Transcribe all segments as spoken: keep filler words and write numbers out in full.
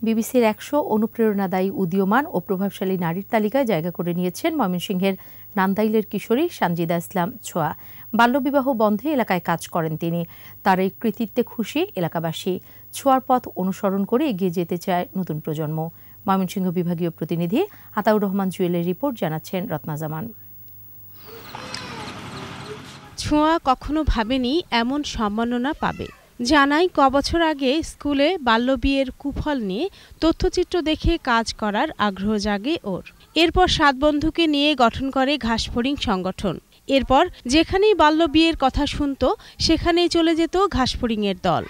বিবিসির একশো অনুপ্রেরণাদায়ী উদীয়মান ও প্রভাবশালী নারীর তালিকায় জায়গা করে নিয়েছেন ময়মনসিংহের নান্দাইলের কিশোরী সানজিদা ইসলাম ছোয়া। বাল্যবিবাহ বন্ধে এলাকায় কাজ করেন তিনি। তার এই কৃতিত্বে খুশি এলাকাবাসী। ছোয়ার পথ অনুসরণ করে এগিয়ে যেতে চায় নতুন প্রজন্ম। ময়মনসিংহ বিভাগীয় প্রতিনিধি আতাউর রহমান জুয়েলের রিপোর্ট, জানাচ্ছেন রত্না জামান। ছোঁয়া কখনো ভাবেনি এমন সম্মাননা পাবে। জানাই কবছর আগে স্কুলে বাল্যবিয়ের কুফল নিয়ে তথ্যচিত্র দেখে কাজ করার আগ্রহ জাগে ওর। এরপর সাত বন্ধুকে নিয়ে গঠন করে ঘাসফড়িং সংগঠন। এরপর যেখানেই বাল্যবিয়ের কথা শুনত সেখানেই চলে যেত ঘাসফড়িংয়ের দল।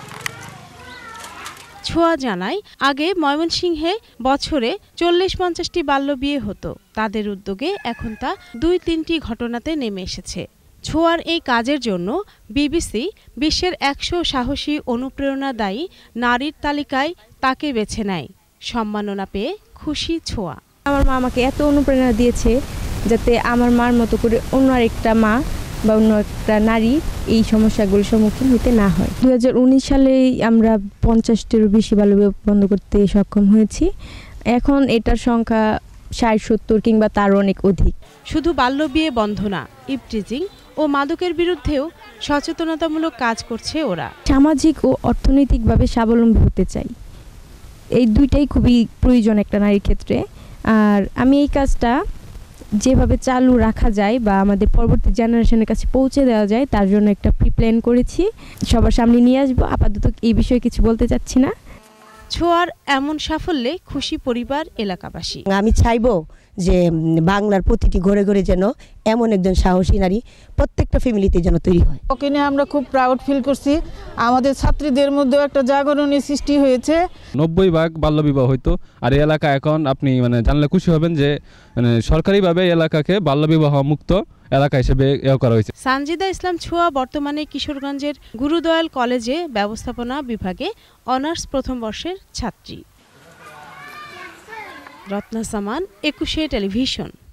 ছোঁয়া জানায়, আগে ময়মনসিংহে বছরে চল্লিশ পঞ্চাশটি বাল্যবিয়ে হতো। তাদের উদ্যোগে এখন তা দুই তিনটি ঘটনাতে নেমে এসেছে। ছোঁয়ার এই কাজের জন্য বিবিসি বিশ্বের একশো সাহসী অনুপ্রেরণাদায়ী নারীর তালিকায় তাকে বেছে নেয়। সম্মাননা পেয়ে খুশি ছোঁয়া। আমার মা আমাকে এত অনুপ্রেরণা দিয়েছে যাতে আমার মার মতো করে অন্য আরেকটা মা বা অন্য একটা নারী এই সমস্যাগুলোর সম্মুখীন হতে না হয়। দু হাজার উনিশ সালেই আমরা পঞ্চাশটিরও বেশি বাল্যবিবাহ বন্ধ করতে সক্ষম হয়েছি। এখন এটার সংখ্যা ষাট সত্তর কিংবা তার অনেক অধিক। শুধু বাল্যবিয়ে বন্ধ না, ইভটিজিং ও মাদকের বিরুদ্ধেও সচেতনতামূলক কাজ করছে ওরা। সামাজিক ও অর্থনৈতিকভাবে স্বাবলম্বী হতে চাই, এই দুইটাই খুবই প্রয়োজন একটা নারীর ক্ষেত্রে। আর আমি এই কাজটা যেভাবে চালু রাখা যায় বা আমাদের পরবর্তী জেনারেশনের কাছে পৌঁছে দেওয়া যায় তার জন্য একটা প্রি প্ল্যান করেছি, সবার সামনে নিয়ে আসবো। আপাতত এই বিষয়ে কিছু বলতে চাচ্ছি না। ছোঁয়ার এমন সাফল্যে খুশি পরিবার এলাকাবাসী। আমি চাইবো যে বাংলার প্রতিটি ঘরে ঘরে যেন এমন একজন সাহসী নারী প্রত্যেকটা ফ্যামিলিতে যেন তৈরি হয়। ওকে নিয়ে আমরা খুব প্রাউড ফিল করছি। আমাদের ছাত্রীদের মধ্যেও একটা জাগরণের সৃষ্টি হয়েছে। নব্বই ভাগ বাল্যবিবাহ হইতো, আর এই এলাকা এখন আপনি মানে জানলে খুশি হবেন যে মানে সরকারিভাবে এলাকাকে বাল্যবিবাহ মুক্ত এলাকা হিসেবে এ করা হয়েছে। সানজিদা ইসলাম ছোঁয়া বর্তমানে কিশোরগঞ্জের গুরুদয়াল কলেজে ব্যবস্থাপনা বিভাগে অনার্স প্রথম বর্ষের ছাত্রী। রত্না জামান, একুশে টেলিভিশন।